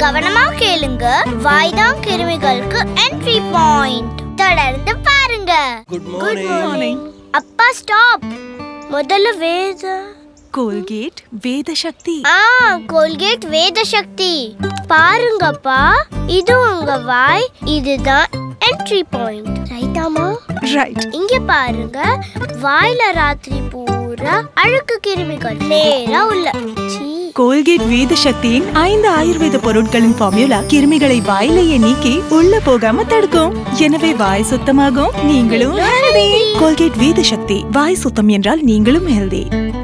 கவனமா கேளுங்க. வாய்தான் கிருமிகளுக்கு என்ட்ரி பாயிண்ட். தொடர்ந்து பாருங்க. Good morning. அப்பா ஸ்டாப். முதல்ல கோல்கேட் வேத சக்தி. கோல்கேட் வேத சக்தி. பாருங்கப்பா, இது உங்க வாய், இதுதான் என்ட்ரி பாயிண்ட். ரைட்டாமா? ரைட். இங்க பாருங்க, வாயில ராத்திரி பூரா அழுக்கு கிருமிகள் நேரா உள்ள. கோல்கேட் வேத சக்தியின் 5 ஆயுர்வேத பொருட்களின் ஃபார்முலா கிருமிகளை வாயிலேயே நீக்கி உள்ள போகாம தடுக்கும். எனவே வாய் சுத்தமாகும், நீங்களும் ஹெல்தி. கோல்கேட் வேத சக்தி. வாய் சுத்தம் என்றால் நீங்களும் ஹெல்தி.